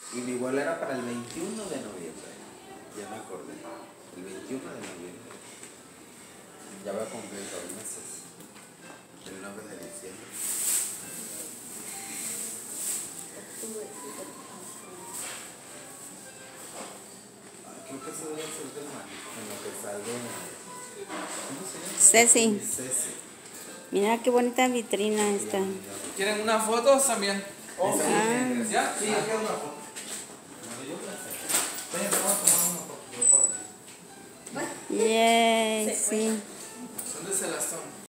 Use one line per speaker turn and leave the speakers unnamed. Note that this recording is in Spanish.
Y mi vuelo era para el 21 de noviembre. Ya me acordé. El 21 de noviembre. Ya voy a cumplir 2 meses. El 9 de diciembre. Creo que se debe ser de la en lo que sale. ¿Cómo se llama?
Ceci.
Ceci.
Mira qué bonita vitrina esta.
¿Quieren una foto también?
Oh, sí.
¿Ya?
Sí, yo quiero una foto. No, yo la sé. Vaya, vamos a tomar una foto. Yo por aquí.
Yeah.